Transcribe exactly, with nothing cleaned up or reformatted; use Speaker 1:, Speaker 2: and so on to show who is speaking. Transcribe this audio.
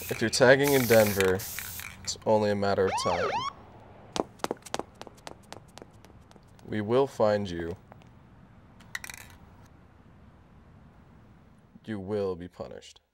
Speaker 1: If you're tagging in Denver, it's only a matter of time. We will find you. You will be punished.